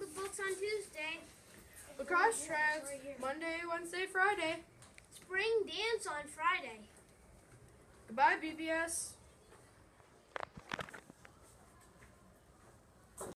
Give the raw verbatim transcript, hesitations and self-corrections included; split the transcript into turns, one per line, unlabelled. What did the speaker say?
the books on Tuesday.
Lacrosse trans Monday, Wednesday, Friday.
Spring dance on Friday.
Goodbye, B B S.